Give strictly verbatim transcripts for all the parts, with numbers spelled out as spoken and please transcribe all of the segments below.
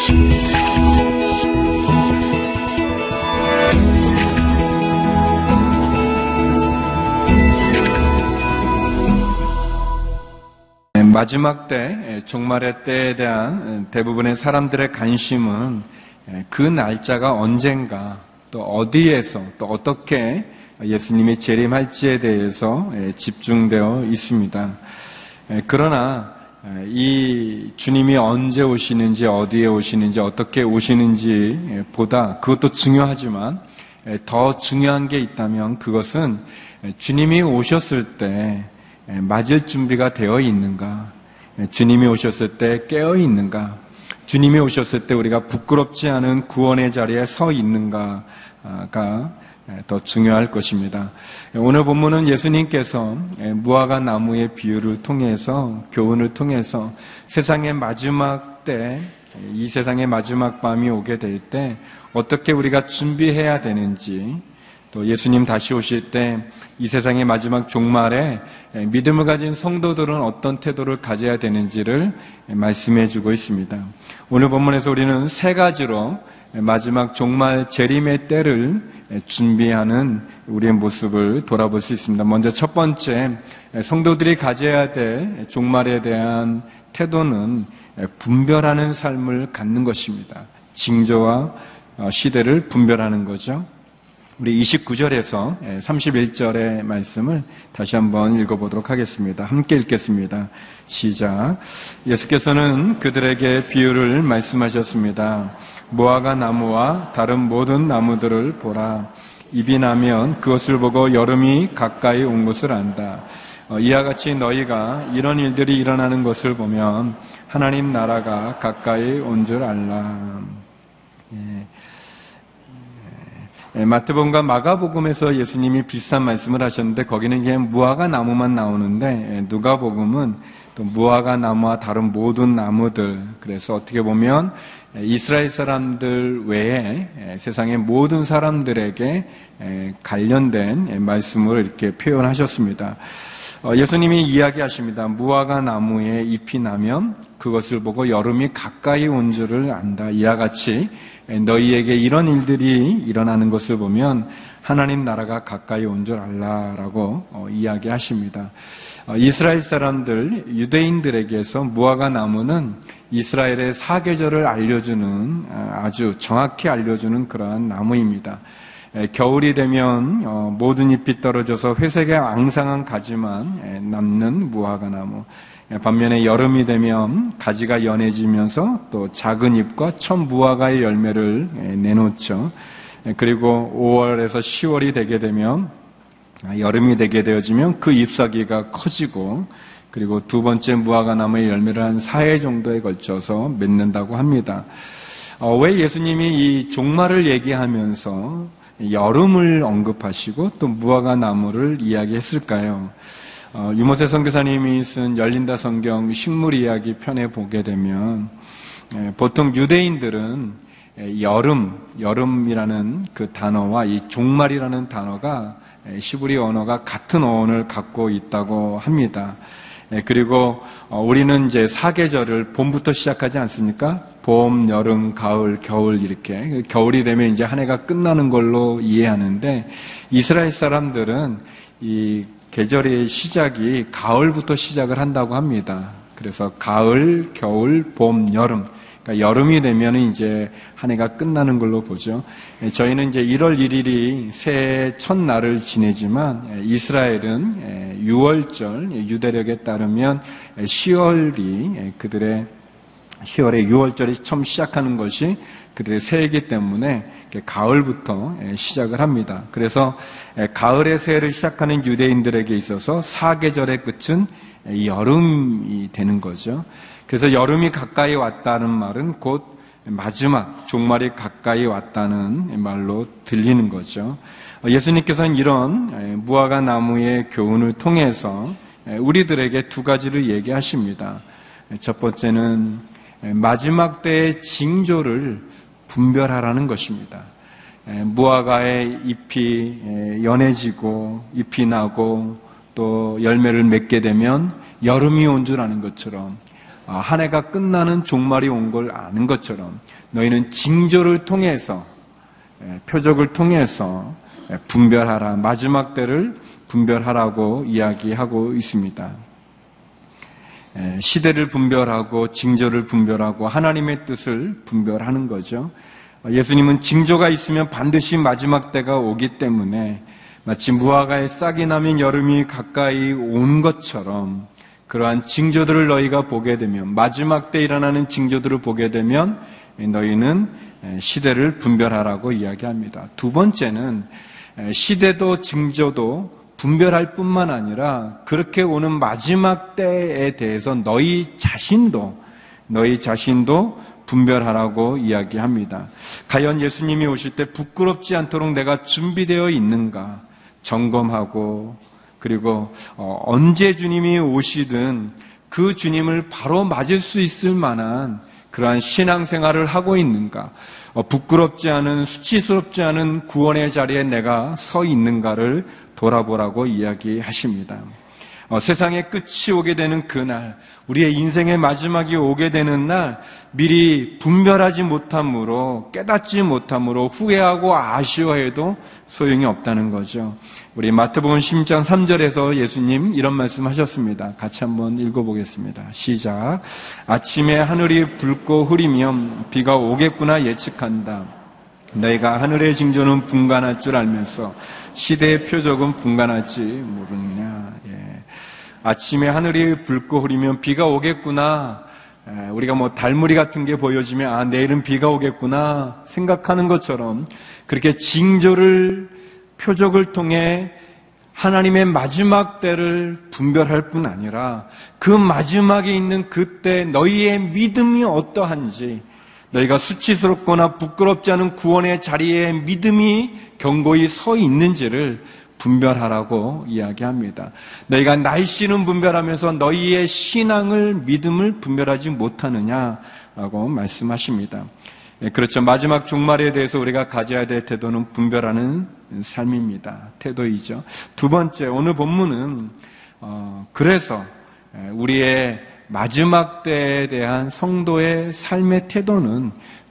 마지막 때, 종말의 때에 대한 대부분의 사람들의 관심은 그 날짜가 언젠가, 또 어디에서, 또 어떻게 예수님이 재림할지에 대해서 집중되어 있습니다. 그러나 이 주님이 언제 오시는지, 어디에 오시는지, 어떻게 오시는지 보다 그것도 중요하지만 더 중요한 게 있다면 그것은 주님이 오셨을 때 맞을 준비가 되어 있는가, 주님이 오셨을 때 깨어 있는가, 주님이 오셨을 때 우리가 부끄럽지 않은 구원의 자리에 서 있는가가 더 중요할 것입니다. 오늘 본문은 예수님께서 무화과 나무의 비유를 통해서, 교훈을 통해서 세상의 마지막 때, 이 세상의 마지막 밤이 오게 될 때 어떻게 우리가 준비해야 되는지, 또 예수님 다시 오실 때 이 세상의 마지막 종말에 믿음을 가진 성도들은 어떤 태도를 가져야 되는지를 말씀해 주고 있습니다. 오늘 본문에서 우리는 세 가지로 마지막 종말 재림의 때를 준비하는 우리의 모습을 돌아볼 수 있습니다. 먼저 첫 번째, 성도들이 가져야 될 종말에 대한 태도는 분별하는 삶을 갖는 것입니다. 징조와 시대를 분별하는 거죠. 우리 이십구 절에서 삼십일 절의 말씀을 다시 한번 읽어보도록 하겠습니다. 함께 읽겠습니다. 시작. 예수께서는 그들에게 비유를 말씀하셨습니다. 무화과 나무와 다른 모든 나무들을 보라. 입이 나면 그것을 보고 여름이 가까이 온 것을 안다. 이와 같이 너희가 이런 일들이 일어나는 것을 보면 하나님 나라가 가까이 온 줄 알라. 예. 마태복음과 마가복음에서 예수님이 비슷한 말씀을 하셨는데 거기는 그냥 무화과 나무만 나오는데 누가복음은 또 무화과 나무와 다른 모든 나무들, 그래서 어떻게 보면 이스라엘 사람들 외에 세상의 모든 사람들에게 관련된 말씀을 이렇게 표현하셨습니다. 예수님이 이야기하십니다. 무화과 나무에 잎이 나면 그것을 보고 여름이 가까이 온 줄을 안다. 이와 같이 너희에게 이런 일들이 일어나는 것을 보면 하나님 나라가 가까이 온 줄 알라라고 이야기하십니다. 이스라엘 사람들, 유대인들에게서 무화과 나무는 이스라엘의 사계절을 알려주는, 아주 정확히 알려주는 그러한 나무입니다. 겨울이 되면 모든 잎이 떨어져서 회색의 앙상한 가지만 남는 무화과 나무. 반면에 여름이 되면 가지가 연해지면서 또 작은 잎과 첫 무화과의 열매를 내놓죠. 그리고 오월에서 시월이 되게 되면, 여름이 되게 되어지면 그 잎사귀가 커지고, 그리고 두 번째 무화과 나무의 열매를 한 사 회 정도에 걸쳐서 맺는다고 합니다. 어, 왜 예수님이 이 종말을 얘기하면서 여름을 언급하시고 또 무화과 나무를 이야기했을까요? 어, 유모세 선교사님이 쓴 열린다 성경 식물 이야기 편에 보게 되면 에, 보통 유대인들은 에, 여름, 여름이라는 그 단어와 이 종말이라는 단어가 에, 시브리 언어가 같은 어원을 갖고 있다고 합니다. 에, 그리고 어, 우리는 이제 사계절을 봄부터 시작하지 않습니까? 봄, 여름, 가을, 겨울 이렇게 겨울이 되면 이제 한 해가 끝나는 걸로 이해하는데 이스라엘 사람들은 이 계절의 시작이 가을부터 시작을 한다고 합니다. 그래서 가을, 겨울, 봄, 여름. 그러니까 여름이 되면 이제 한 해가 끝나는 걸로 보죠. 저희는 이제 일월 일일이 새해 첫날을 지내지만 이스라엘은 유월절, 유대력에 따르면 시월이 그들의 시월에 유월절이 처음 시작하는 것이 그들의 새해이기 때문에 가을부터 시작을 합니다. 그래서 가을의 새해를 시작하는 유대인들에게 있어서 사계절의 끝은 여름이 되는 거죠. 그래서 여름이 가까이 왔다는 말은 곧 마지막 종말이 가까이 왔다는 말로 들리는 거죠. 예수님께서는 이런 무화과 나무의 교훈을 통해서 우리들에게 두 가지를 얘기하십니다. 첫 번째는 마지막 때의 징조를 분별하라는 것입니다. 무화과의 잎이 연해지고 잎이 나고 또 열매를 맺게 되면 여름이 온 줄 아는 것처럼 한 해가 끝나는 종말이 온 걸 아는 것처럼 너희는 징조를 통해서, 표적을 통해서 분별하라, 마지막 때를 분별하라고 이야기하고 있습니다. 시대를 분별하고 징조를 분별하고 하나님의 뜻을 분별하는 거죠. 예수님은 징조가 있으면 반드시 마지막 때가 오기 때문에 마치 무화과에 싹이 나면 여름이 가까이 온 것처럼 그러한 징조들을 너희가 보게 되면, 마지막 때 일어나는 징조들을 보게 되면 너희는 시대를 분별하라고 이야기합니다. 두 번째는 시대도 징조도 분별할 뿐만 아니라 그렇게 오는 마지막 때에 대해서 너희 자신도 너희 자신도 분별하라고 이야기합니다. 과연 예수님이 오실 때 부끄럽지 않도록 내가 준비되어 있는가 점검하고, 그리고 언제 주님이 오시든 그 주님을 바로 맞을 수 있을 만한 그러한 신앙생활을 하고 있는가, 부끄럽지 않은, 수치스럽지 않은 구원의 자리에 내가 서 있는가를 돌아보라고 이야기하십니다. 어, 세상의 끝이 오게 되는 그날, 우리의 인생의 마지막이 오게 되는 날, 미리 분별하지 못함으로, 깨닫지 못함으로 후회하고 아쉬워해도 소용이 없다는 거죠. 우리 마태복음 십육 장 삼 절에서 예수님 이런 말씀하셨습니다. 같이 한번 읽어보겠습니다. 시작. 아침에 하늘이 붉고 흐리면 비가 오겠구나 예측한다. 너희가 하늘의 징조는 분간할 줄 알면서 시대의 표적은 분간할지 모르느냐. 예. 아침에 하늘이 붉고 흐리면 비가 오겠구나. 예. 우리가 뭐 달무리 같은 게 보여지면 아 내일은 비가 오겠구나 생각하는 것처럼 그렇게 징조를, 표적을 통해 하나님의 마지막 때를 분별할 뿐 아니라 그 마지막에 있는 그때 너희의 믿음이 어떠한지, 너희가 수치스럽거나 부끄럽지 않은 구원의 자리에 믿음이 견고히 서 있는지를 분별하라고 이야기합니다. 너희가 날씨는 분별하면서 너희의 신앙을, 믿음을 분별하지 못하느냐라고 말씀하십니다. 그렇죠. 마지막 종말에 대해서 우리가 가져야 될 태도는 분별하는 삶입니다. 태도이죠. 두 번째, 오늘 본문은 어, 그래서 우리의 마지막 때에 대한 성도의 삶의 태도는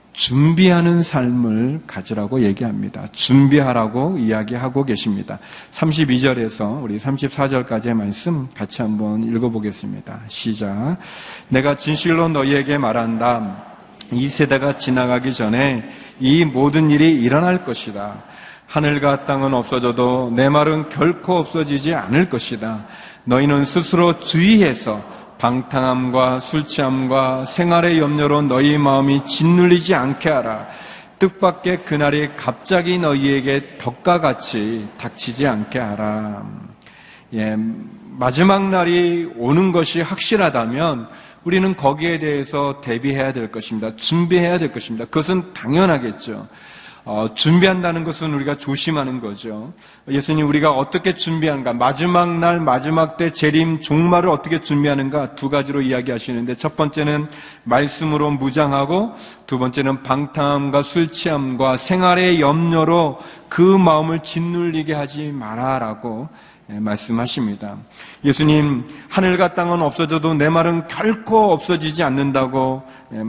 준비하는 삶을 가지라고 얘기합니다. 준비하라고 이야기하고 계십니다. 삼십이 절에서 우리 삼십사 절까지의 말씀 같이 한번 읽어보겠습니다. 시작. 내가 진실로 너희에게 말한다. 이 세대가 지나가기 전에 이 모든 일이 일어날 것이다. 하늘과 땅은 없어져도 내 말은 결코 없어지지 않을 것이다. 너희는 스스로 주의해서 방탕함과 술취함과 생활의 염려로 너희 마음이 짓눌리지 않게 하라. 뜻밖의 그날이 갑자기 너희에게 덕과 같이 닥치지 않게 하라. 예, 마지막 날이 오는 것이 확실하다면 우리는 거기에 대해서 대비해야 될 것입니다. 준비해야 될 것입니다. 그것은 당연하겠죠. 어, 준비한다는 것은 우리가 조심하는 거죠. 예수님, 우리가 어떻게 준비하는가? 마지막 날, 마지막 때 재림, 종말을 어떻게 준비하는가? 두 가지로 이야기하시는데, 첫 번째는 말씀으로 무장하고, 두 번째는 방탕함과 술 취함과 생활의 염려로 그 마음을 짓눌리게 하지 마라라고 말씀하십니다. 예수님, 하늘과 땅은 없어져도 내 말은 결코 없어지지 않는다고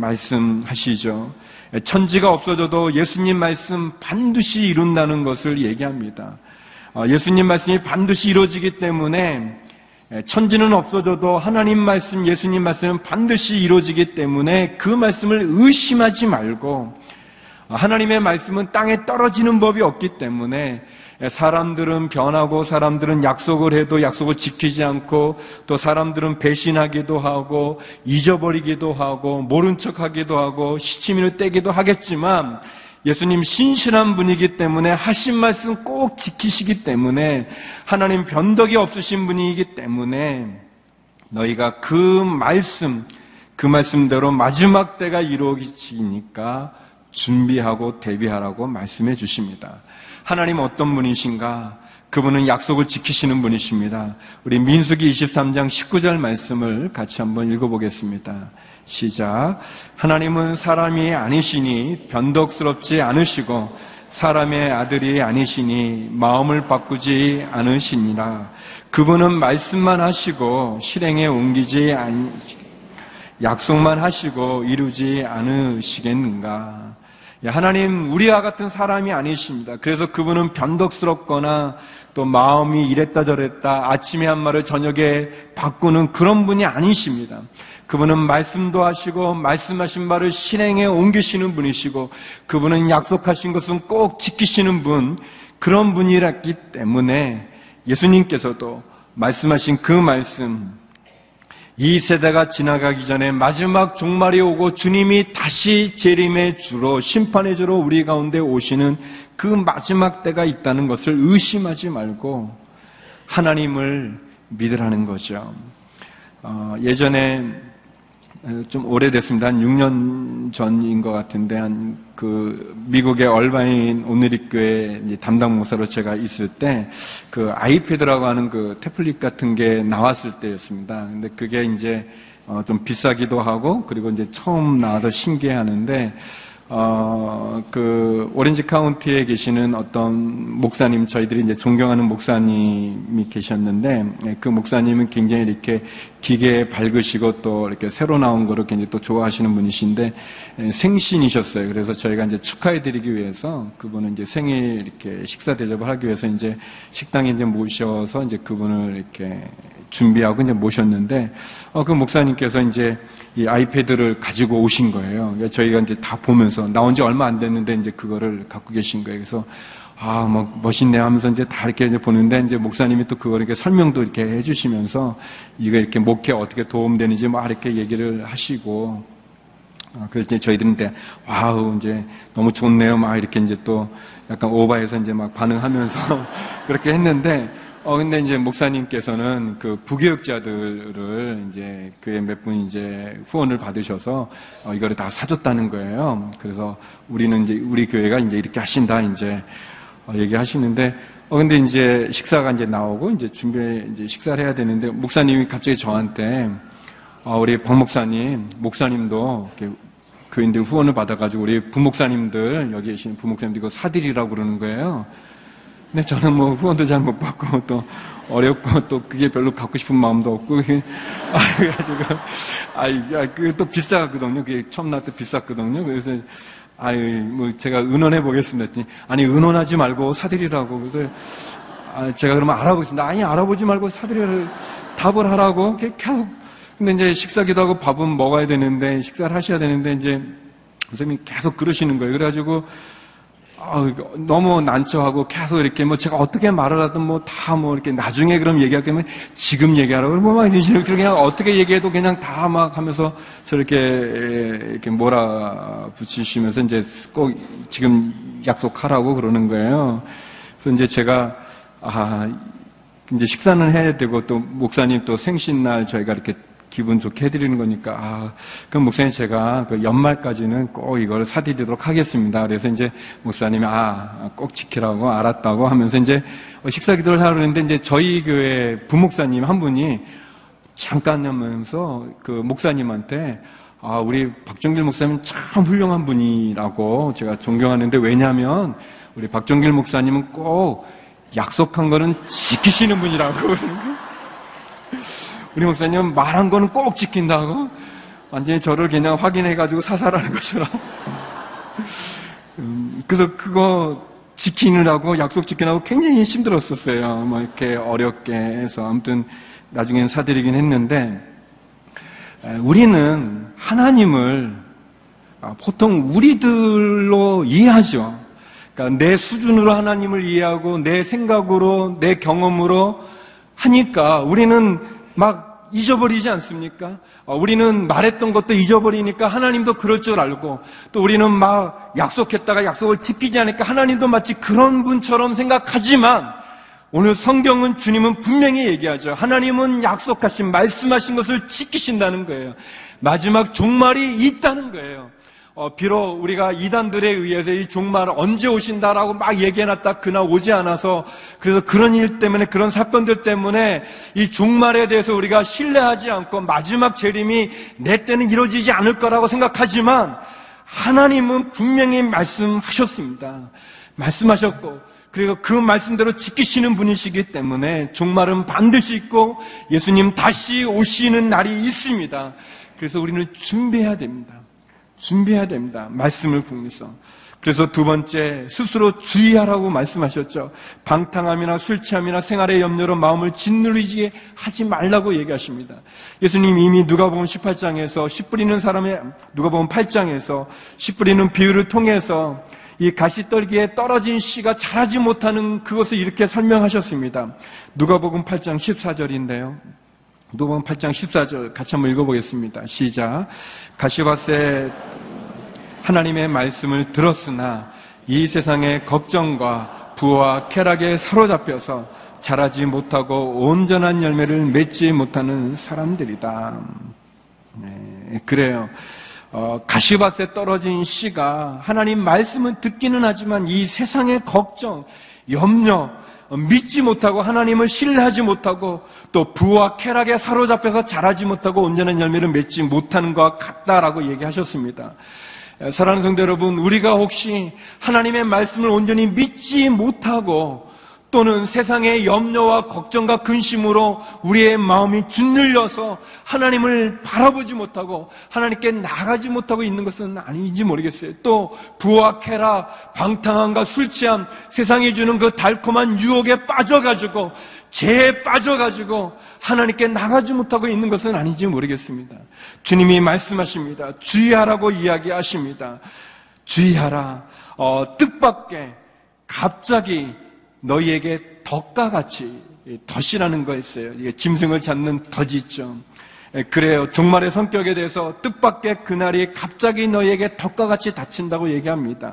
말씀하시죠. 천지가 없어져도 예수님 말씀 반드시 이룬다는 것을 얘기합니다. 예수님 말씀이 반드시 이루어지기 때문에 천지는 없어져도 하나님 말씀, 예수님 말씀은 반드시 이루어지기 때문에 그 말씀을 의심하지 말고, 하나님의 말씀은 땅에 떨어지는 법이 없기 때문에 사람들은 변하고 사람들은 약속을 해도 약속을 지키지 않고, 또 사람들은 배신하기도 하고 잊어버리기도 하고 모른 척하기도 하고 시치미를 떼기도 하겠지만, 예수님 신실한 분이기 때문에 하신 말씀 꼭 지키시기 때문에, 하나님 변덕이 없으신 분이기 때문에 너희가 그 말씀, 그 말씀대로 마지막 때가 이루어지니까 준비하고 대비하라고 말씀해 주십니다. 하나님 어떤 분이신가? 그분은 약속을 지키시는 분이십니다. 우리 민수기 이십삼 장 십구 절 말씀을 같이 한번 읽어보겠습니다. 시작. 하나님은 사람이 아니시니 변덕스럽지 않으시고 사람의 아들이 아니시니 마음을 바꾸지 않으시니라. 그분은 말씀만 하시고 실행에 옮기지 않 약속만 하시고 이루지 않으시겠는가? 하나님, 우리와 같은 사람이 아니십니다. 그래서 그분은 변덕스럽거나 또 마음이 이랬다 저랬다 아침에 한 말을 저녁에 바꾸는 그런 분이 아니십니다. 그분은 말씀도 하시고 말씀하신 말을 실행에 옮기시는 분이시고 그분은 약속하신 것은 꼭 지키시는 분, 그런 분이었기 때문에 예수님께서도 말씀하신 그 말씀, 이 세대가 지나가기 전에 마지막 종말이 오고 주님이 다시 재림의 주로 심판의 주로 우리 가운데 오시는 그 마지막 때가 있다는 것을 의심하지 말고 하나님을 믿으라는 거죠. 어, 예전에 좀 오래됐습니다. 한 육 년 전인 것 같은데, 한 그 미국의 얼바인 오늘리교회 담당 목사로 제가 있을 때, 그 아이패드라고 하는 그 태블릿 같은 게 나왔을 때였습니다. 근데 그게 이제 어 좀 비싸기도 하고, 그리고 이제 처음 나와서 신기해하는데, 어, 그, 오렌지 카운티에 계시는 어떤 목사님, 저희들이 이제 존경하는 목사님이 계셨는데, 그 목사님은 굉장히 이렇게 기계에 밝으시고 또 이렇게 새로 나온 거를 굉장히 또 좋아하시는 분이신데, 생신이셨어요. 그래서 저희가 이제 축하해드리기 위해서 그분은 이제 생일 이렇게 식사 대접을 하기 위해서 이제 식당에 이제 모셔서 이제 그분을 이렇게 준비하고 이제 모셨는데, 어, 그 목사님께서 이제 이 아이패드를 가지고 오신 거예요. 그러니까 저희가 이제 다 보면서, 나온 지 얼마 안 됐는데 이제 그거를 갖고 계신 거예요. 그래서, 아, 뭐, 멋있네 하면서 이제 다 이렇게 이제 보는데, 이제 목사님이 또 그걸 이렇게 설명도 이렇게 해주시면서, 이거 이렇게 목회에 어떻게 도움되는지 막 이렇게 얘기를 하시고, 어, 그래서 이제 저희들은 이제, 와우, 이제 너무 좋네요. 막 이렇게 이제 또 약간 오바해서 이제 막 반응하면서 그렇게 했는데, 어, 근데 이제 목사님께서는 그 부교육자들을 이제 그에 몇 분 이제 후원을 받으셔서 어, 이거를 다 사줬다는 거예요. 그래서 우리는 이제 우리 교회가 이제 이렇게 하신다 이제 어, 얘기하시는데, 어, 근데 이제 식사가 이제 나오고 이제 준비 이제 식사를 해야 되는데 목사님이 갑자기 저한테 어, 우리 박 목사님, 목사님도 이렇게 교인들 후원을 받아가지고 우리 부목사님들 여기 계신 부목사님들 이거 사드리라고 그러는 거예요. 근데 저는 뭐 후원도 잘 못 받고 또 어렵고 또 그게 별로 갖고 싶은 마음도 없고 아 그래가지고 아 그게 또 비쌌거든요. 그게 처음 나올 때 비쌌거든요. 그래서 아유 뭐 제가 의논해 보겠습니다. 했더니 아니 의논하지 말고 사드리라고. 그래서 아 제가 그러면 알아보겠습니다. 아니 알아보지 말고 사드리라고 답을 하라고 계속. 근데 이제 식사기도 하고 밥은 먹어야 되는데 식사를 하셔야 되는데 이제 선생님이 계속 그러시는 거예요. 그래가지고. 아, 너무 난처하고 계속 이렇게 뭐 제가 어떻게 말을 하든 뭐 다 뭐 이렇게 나중에 그럼 얘기할 거면 지금 얘기하라고 뭐 막 이런 식으로 그냥 어떻게 얘기해도 그냥 다 막 하면서 저렇게 이렇게 몰아붙이시면서 이제 꼭 지금 약속하라고 그러는 거예요. 그래서 이제 제가 아 이제 식사는 해야 되고 또 목사님 또 생신날 저희가 이렇게 기분 좋게 해드리는 거니까, 아, 그럼 목사님 제가 그 연말까지는 꼭 이걸 사드리도록 하겠습니다. 그래서 이제 목사님이, 아, 꼭 지키라고 알았다고 하면서 이제 식사 기도를 하려고 했는데 이제 저희 교회 부목사님 한 분이 잠깐 하면서 그 목사님한테, 아, 우리 박정길 목사님 참 훌륭한 분이라고 제가 존경하는데 왜냐면 우리 박정길 목사님은 꼭 약속한 거는 지키시는 분이라고. 우리 목사님은 말한 거는 꼭 지킨다고 완전히 저를 그냥 확인해가지고 사살하는 것처럼. 음, 그래서 그거 지키느라고 약속 지키느라고 굉장히 힘들었었어요. 뭐 이렇게 어렵게 해서 아무튼 나중에는 사드리긴 했는데 우리는 하나님을 보통 우리들로 이해하죠. 그러니까 내 수준으로 하나님을 이해하고 내 생각으로 내 경험으로 하니까 우리는 막 잊어버리지 않습니까? 우리는 말했던 것도 잊어버리니까 하나님도 그럴 줄 알고 또 우리는 막 약속했다가 약속을 지키지 않으니까 하나님도 마치 그런 분처럼 생각하지만 오늘 성경은 주님은 분명히 얘기하죠. 하나님은 약속하신 말씀하신 것을 지키신다는 거예요. 마지막 종말이 있다는 거예요. 어, 비록 우리가 이단들에 의해서 이 종말 언제 오신다라고 막 얘기해놨다 그날 오지 않아서 그래서 그런 일 때문에 그런 사건들 때문에 이 종말에 대해서 우리가 신뢰하지 않고 마지막 재림이 내 때는 이루어지지 않을 거라고 생각하지만 하나님은 분명히 말씀하셨습니다. 말씀하셨고 그리고 그 말씀대로 지키시는 분이시기 때문에 종말은 반드시 있고 예수님 다시 오시는 날이 있습니다. 그래서 우리는 준비해야 됩니다. 준비해야 됩니다. 말씀을 통해서. 그래서 두 번째, 스스로 주의하라고 말씀하셨죠. 방탕함이나 술 취함이나 생활의 염려로 마음을 짓누르게 하지 말라고 얘기하십니다. 예수님 이미 누가복음 십팔 장에서 씨 뿌리는 사람의, 누가복음 팔 장에서 씨 뿌리는 비유를 통해서 이 가시떨기에 떨어진 씨가 자라지 못하는 그것을 이렇게 설명하셨습니다. 누가복음 팔 장 십사 절인데요. 누가복음 팔 장 십사 절 같이 한번 읽어보겠습니다. 시작. 가시밭에 하나님의 말씀을 들었으나 이 세상의 걱정과 부와 쾌락에 사로잡혀서 자라지 못하고 온전한 열매를 맺지 못하는 사람들이다. 네, 그래요. 어, 가시밭에 떨어진 씨가 하나님 말씀은 듣기는 하지만 이 세상의 걱정, 염려, 믿지 못하고 하나님을 신뢰하지 못하고 또 부와 쾌락에 사로잡혀서 자라지 못하고 온전한 열매를 맺지 못하는 것과 같다라고 얘기하셨습니다. 사랑하는 성도 여러분, 우리가 혹시 하나님의 말씀을 온전히 믿지 못하고 또는 세상의 염려와 걱정과 근심으로 우리의 마음이 짓눌려서 하나님을 바라보지 못하고 하나님께 나가지 못하고 있는 것은 아닌지 모르겠어요. 또 부와 쾌락, 방탕함과 술 취함, 세상이 주는 그 달콤한 유혹에 빠져가지고 죄에 빠져가지고 하나님께 나가지 못하고 있는 것은 아닌지 모르겠습니다. 주님이 말씀하십니다. 주의하라고 이야기하십니다. 주의하라. 어, 뜻밖의 갑자기 너희에게 덫과 같이, 덫이라는 거 있어요. 이게 짐승을 잡는 덫이 있죠. 그래요. 종말의 성격에 대해서 뜻밖의 그날이 갑자기 너희에게 덫과 같이 닥친다고 얘기합니다.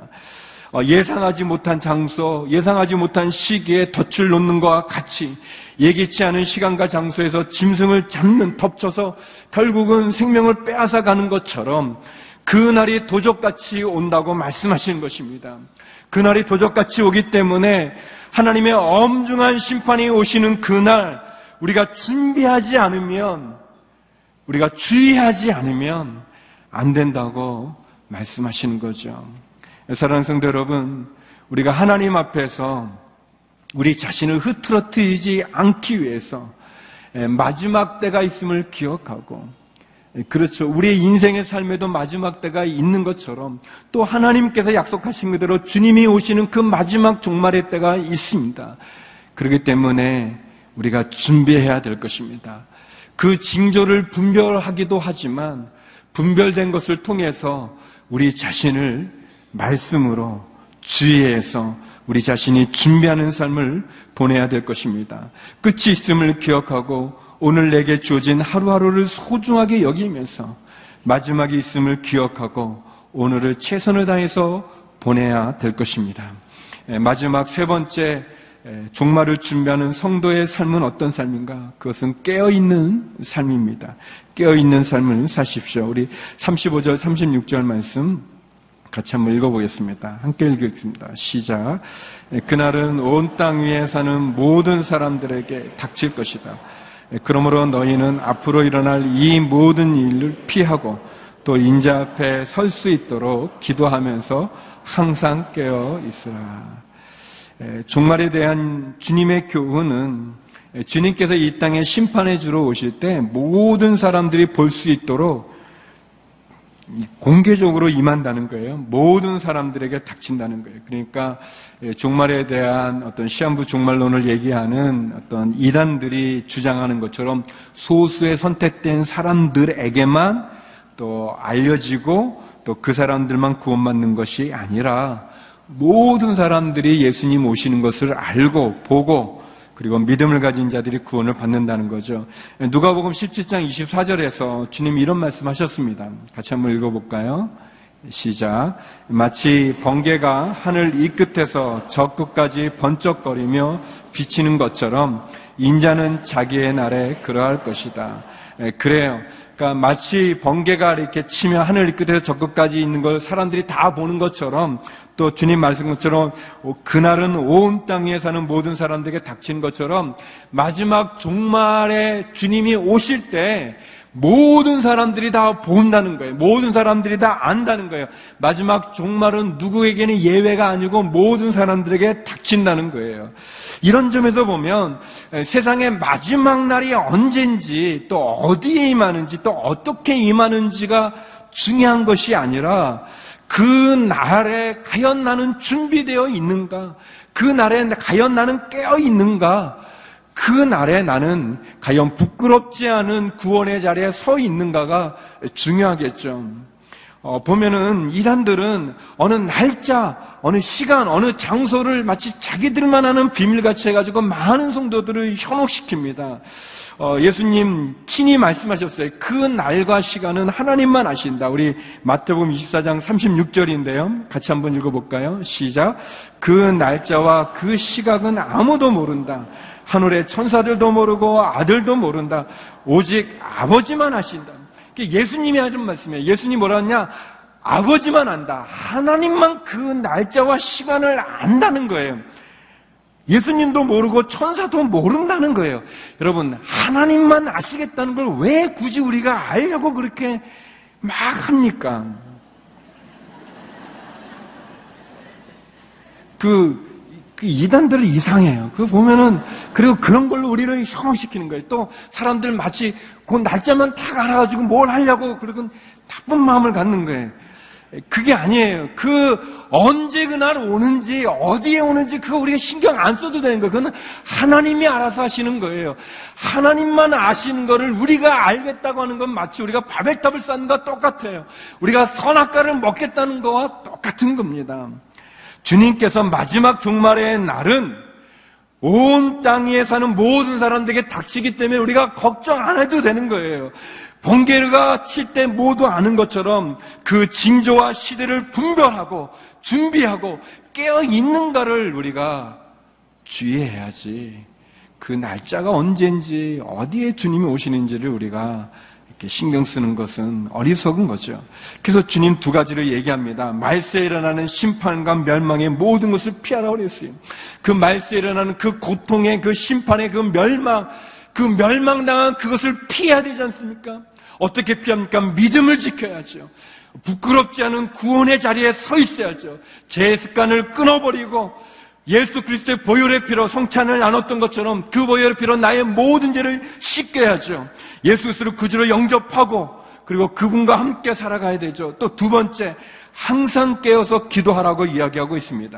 예상하지 못한 장소, 예상하지 못한 시기에 덫을 놓는 것과 같이 예기치 않은 시간과 장소에서 짐승을 잡는, 덮쳐서 결국은 생명을 빼앗아 가는 것처럼 그날이 도적같이 온다고 말씀하시는 것입니다. 그날이 도적같이 오기 때문에 하나님의 엄중한 심판이 오시는 그날 우리가 준비하지 않으면, 우리가 주의하지 않으면 안 된다고 말씀하시는 거죠. 사랑하는 성도 여러분, 우리가 하나님 앞에서 우리 자신을 흐트러뜨리지 않기 위해서 마지막 때가 있음을 기억하고, 그렇죠. 우리의 인생의 삶에도 마지막 때가 있는 것처럼 또 하나님께서 약속하신 그대로 주님이 오시는 그 마지막 종말의 때가 있습니다. 그렇기 때문에 우리가 준비해야 될 것입니다. 그 징조를 분별하기도 하지만 분별된 것을 통해서 우리 자신을 말씀으로 주의해서 우리 자신이 준비하는 삶을 보내야 될 것입니다. 끝이 있음을 기억하고 오늘 내게 주어진 하루하루를 소중하게 여기면서 마지막이 있음을 기억하고 오늘을 최선을 다해서 보내야 될 것입니다. 마지막 세 번째, 종말을 준비하는 성도의 삶은 어떤 삶인가? 그것은 깨어있는 삶입니다. 깨어있는 삶을 사십시오. 우리 삼십오 절, 삼십육 절 말씀 같이 한번 읽어보겠습니다. 함께 읽겠습니다. 시작. 그날은 온 땅 위에 사는 모든 사람들에게 닥칠 것이다. 그러므로 너희는 앞으로 일어날 이 모든 일을 피하고 또 인자 앞에 설 수 있도록 기도하면서 항상 깨어 있으라. 종말에 대한 주님의 교훈은 주님께서 이 땅에 심판해 주러 오실 때 모든 사람들이 볼 수 있도록 공개적으로 임한다는 거예요. 모든 사람들에게 닥친다는 거예요. 그러니까 종말에 대한 어떤 시한부 종말론을 얘기하는 어떤 이단들이 주장하는 것처럼 소수의 선택된 사람들에게만 또 알려지고 또 그 사람들만 구원받는 것이 아니라 모든 사람들이 예수님 오시는 것을 알고 보고 그리고 믿음을 가진 자들이 구원을 받는다는 거죠. 누가복음 십칠 장 이십사 절에서 주님이 이런 말씀하셨습니다. 같이 한번 읽어볼까요? 시작. 마치 번개가 하늘 이 끝에서 저 끝까지 번쩍거리며 비치는 것처럼 인자는 자기의 날에 그러할 것이다. 그래요. 그러니까 마치 번개가 이렇게 치며 하늘 이 끝에서 저 끝까지 있는 걸 사람들이 다 보는 것처럼 또 주님 말씀 것처럼 그날은 온 땅 위에 사는 모든 사람들에게 닥친 것처럼 마지막 종말에 주님이 오실 때 모든 사람들이 다 본다는 거예요. 모든 사람들이 다 안다는 거예요. 마지막 종말은 누구에게는 예외가 아니고 모든 사람들에게 닥친다는 거예요. 이런 점에서 보면 세상의 마지막 날이 언제인지 또 어디에 임하는지 또 어떻게 임하는지가 중요한 것이 아니라 그 날에 과연 나는 준비되어 있는가? 그 날에 과연 나는 깨어 있는가? 그 날에 나는 과연 부끄럽지 않은 구원의 자리에 서 있는가가 중요하겠죠. 어, 보면은 이단들은 어느 날짜, 어느 시간, 어느 장소를 마치 자기들만 아는 비밀같이 해가지고 많은 성도들을 현혹시킵니다. 어, 예수님 친히 말씀하셨어요. 그 날과 시간은 하나님만 아신다. 우리 마태복음 이십사 장 삼십육 절인데요. 같이 한번 읽어볼까요? 시작. 그 날짜와 그 시각은 아무도 모른다. 하늘의 천사들도 모르고 아들도 모른다. 오직 아버지만 아신다. 예수님이 하는 말씀이에요. 예수님이 뭐라 하냐? 아버지만 안다. 하나님만 그 날짜와 시간을 안다는 거예요. 예수님도 모르고 천사도 모른다는 거예요. 여러분, 하나님만 아시겠다는 걸 왜 굳이 우리가 알려고 그렇게 막 합니까? 그 그 이단들은 이상해요. 그거 보면은, 그리고 그런 걸로 우리를 현혹시키는 거예요. 또 사람들 마치 그 날짜만 딱 알아가지고 뭘 하려고 그러고 나쁜 마음을 갖는 거예요. 그게 아니에요. 그 언제 그날 오는지 어디에 오는지 그거 우리가 신경 안 써도 되는 거예요. 그건 하나님이 알아서 하시는 거예요. 하나님만 아시는 거를 우리가 알겠다고 하는 건 마치 우리가 바벨탑을 쌓는 것과 똑같아요. 우리가 선악과를 먹겠다는 거와 똑같은 겁니다. 주님께서 마지막 종말의 날은 온 땅에 사는 모든 사람들에게 닥치기 때문에 우리가 걱정 안 해도 되는 거예요. 번개가 칠 때 모두 아는 것처럼 그 징조와 시대를 분별하고 준비하고 깨어있는가를 우리가 주의해야지. 그 날짜가 언제인지 어디에 주님이 오시는지를 우리가 이렇게 신경 쓰는 것은 어리석은 거죠. 그래서 주님 두 가지를 얘기합니다. 말세에 일어나는 심판과 멸망의 모든 것을 피하라고 그랬어요. 그 말세에 일어나는 그 고통의 그 심판의 그 멸망, 그 멸망당한 그것을 피해야 되지 않습니까? 어떻게 피합니까? 믿음을 지켜야죠. 부끄럽지 않은 구원의 자리에 서 있어야죠. 제 습관을 끊어버리고 예수 그리스도의 보혈의 피로 성찬을 나눴던 것처럼 그 보혈의 피로 나의 모든 죄를 씻겨야죠. 예수 그리스도를 구주로 영접하고 그리고 그분과 함께 살아가야 되죠. 또 두 번째, 항상 깨어서 기도하라고 이야기하고 있습니다.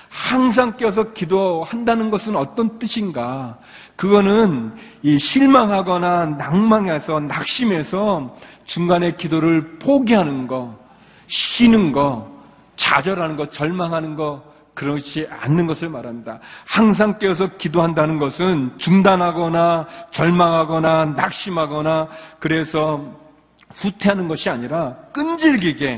항상 깨어서 기도한다는 것은 어떤 뜻인가? 그거는 이 실망하거나 낭망해서 낙심해서 중간에 기도를 포기하는 거, 쉬는 거, 좌절하는 거, 절망하는 거, 그렇지 않는 것을 말합니다. 항상 깨어서 기도한다는 것은 중단하거나 절망하거나 낙심하거나 그래서 후퇴하는 것이 아니라 끈질기게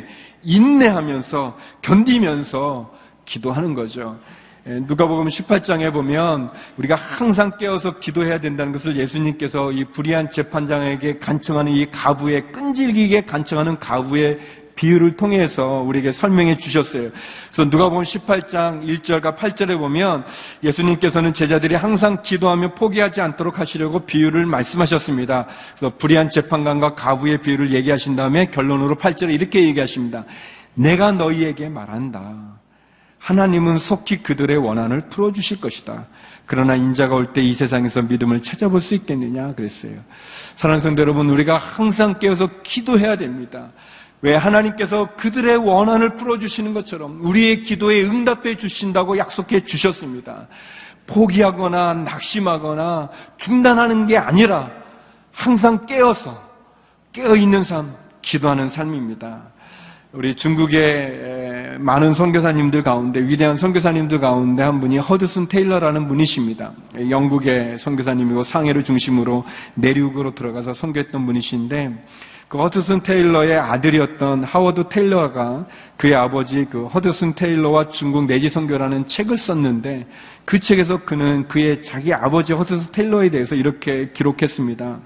인내하면서 견디면서 기도하는 거죠. 누가복음 십팔 장에 보면 우리가 항상 깨어서 기도해야 된다는 것을 예수님께서 이 불의한 재판장에게 간청하는 이 가부의 끈질기게 간청하는 가부의 비유를 통해서 우리에게 설명해 주셨어요. 그래서 누가복음 십팔 장 일 절과 팔 절에 보면 예수님께서는 제자들이 항상 기도하며 포기하지 않도록 하시려고 비유를 말씀하셨습니다. 그래서 불의한 재판관과 가부의 비유를 얘기하신 다음에 결론으로 팔 절에 이렇게 얘기하십니다. 내가 너희에게 말한다. 하나님은 속히 그들의 원한을 풀어주실 것이다. 그러나 인자가 올 때 이 세상에서 믿음을 찾아볼 수 있겠느냐 그랬어요. 사랑하는 성도 여러분, 우리가 항상 깨어서 기도해야 됩니다. 왜? 하나님께서 그들의 원한을 풀어주시는 것처럼 우리의 기도에 응답해 주신다고 약속해 주셨습니다. 포기하거나 낙심하거나 중단하는 게 아니라 항상 깨어서 깨어있는 삶, 기도하는 삶입니다. 우리 중국의 많은 선교사님들 가운데, 위대한 선교사님들 가운데 한 분이 허드슨 테일러라는 분이십니다. 영국의 선교사님이고 상해를 중심으로 내륙으로 들어가서 선교했던 분이신데, 그 허드슨 테일러의 아들이었던 하워드 테일러가 그의 아버지 그 허드슨 테일러와 중국 내지 선교라는 책을 썼는데, 그 책에서 그는 그의 자기 아버지 허드슨 테일러에 대해서 이렇게 기록했습니다.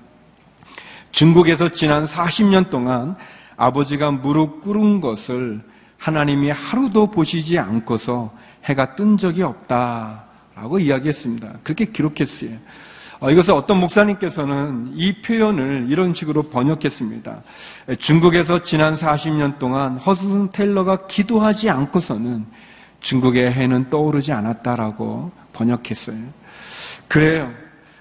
중국에서 지난 사십 년 동안 아버지가 무릎 꿇은 것을 하나님이 하루도 보시지 않고서 해가 뜬 적이 없다라고 이야기했습니다. 그렇게 기록했어요. 이것을 어떤 목사님께서는 이 표현을 이런 식으로 번역했습니다. 중국에서 지난 사십 년 동안 허드슨 테일러가 기도하지 않고서는 중국의 해는 떠오르지 않았다라고 번역했어요. 그래요.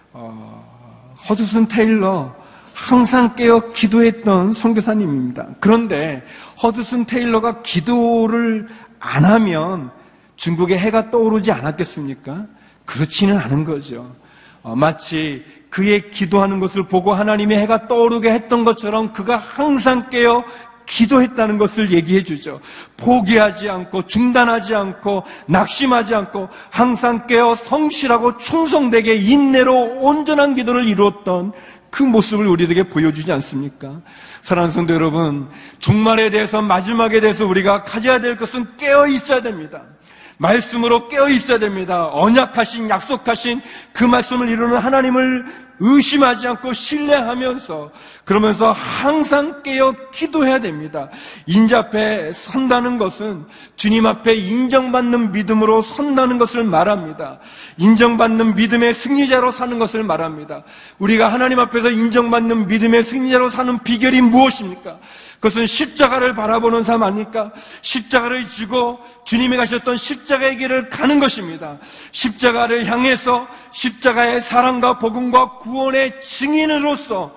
어, 허드슨 테일러 항상 깨어 기도했던 선교사님입니다. 그런데 허드슨 테일러가 기도를 안 하면 중국의 해가 떠오르지 않았겠습니까? 그렇지는 않은 거죠. 어, 마치 그의 기도하는 것을 보고 하나님의 해가 떠오르게 했던 것처럼 그가 항상 깨어 기도했다는 것을 얘기해 주죠. 포기하지 않고 중단하지 않고 낙심하지 않고 항상 깨어 성실하고 충성되게 인내로 온전한 기도를 이루었던 그 모습을 우리에게 보여주지 않습니까? 사랑하는 성도 여러분, 종말에 대해서 마지막에 대해서 우리가 가져야 될 것은 깨어 있어야 됩니다. 말씀으로 깨어 있어야 됩니다. 언약하신, 약속하신 그 말씀을 이루는 하나님을 의심하지 않고 신뢰하면서, 그러면서 항상 깨어 기도해야 됩니다. 인자 앞에 선다는 것은 주님 앞에 인정받는 믿음으로 선다는 것을 말합니다. 인정받는 믿음의 승리자로 사는 것을 말합니다. 우리가 하나님 앞에서 인정받는 믿음의 승리자로 사는 비결이 무엇입니까? 그것은 십자가를 바라보는 삶 아닙니까? 십자가를 지고 주님이 가셨던 십자가의 길을 가는 것입니다. 십자가를 향해서 십자가의 사랑과 복음과 구원의 증인으로서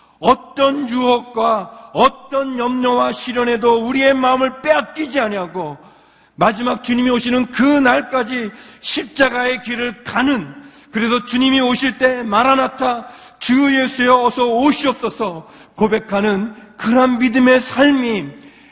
어떤 유혹과 어떤 염려와 시련에도 우리의 마음을 빼앗기지 아니하고 마지막 주님이 오시는 그 날까지 십자가의 길을 가는, 그래서 주님이 오실 때 마라나타 주 예수여 어서 오시옵소서 고백하는 그런 믿음의 삶이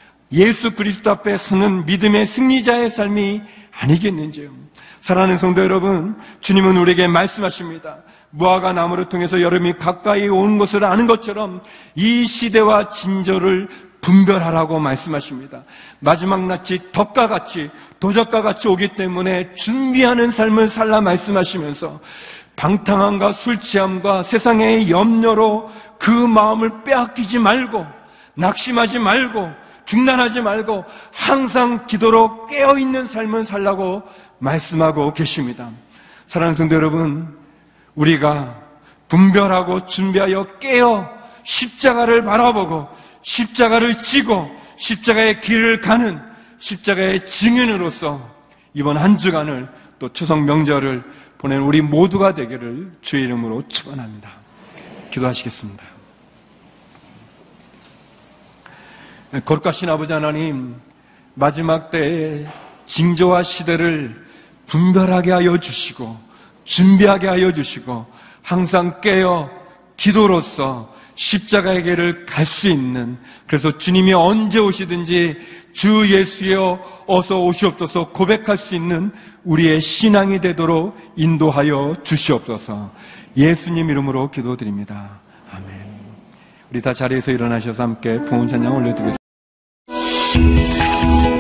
예수 그리스도 앞에 서는 믿음의 승리자의 삶이 아니겠는지요. 사랑하는 성도 여러분, 주님은 우리에게 말씀하십니다. 무화과 나무를 통해서 여름이 가까이 온 것을 아는 것처럼 이 시대와 진저를 분별하라고 말씀하십니다. 마지막 낯이 덕과 같이 도적과 같이 오기 때문에 준비하는 삶을 살라 말씀하시면서 방탕함과 술 취함과 세상의 염려로 그 마음을 빼앗기지 말고 낙심하지 말고 중단하지 말고 항상 기도로 깨어있는 삶을 살라고 말씀하고 계십니다. 사랑하는 성도 여러분, 우리가 분별하고 준비하여 깨어 십자가를 바라보고 십자가를 지고 십자가의 길을 가는 십자가의 증인으로서 이번 한 주간을 또 추석 명절을 보낸 우리 모두가 되기를 주의 이름으로 축원합니다. 기도하시겠습니다. 거룩하신 아버지 하나님, 마지막 때의 징조와 시대를 분별하게 하여 주시고 준비하게 하여 주시고 항상 깨어 기도로서 십자가의 길을 갈 수 있는, 그래서 주님이 언제 오시든지 주 예수여 어서 오시옵소서 고백할 수 있는 우리의 신앙이 되도록 인도하여 주시옵소서. 예수님 이름으로 기도드립니다. 아멘. 우리 다 자리에서 일어나셔서 함께 부흥 찬양 올려드리겠습니다.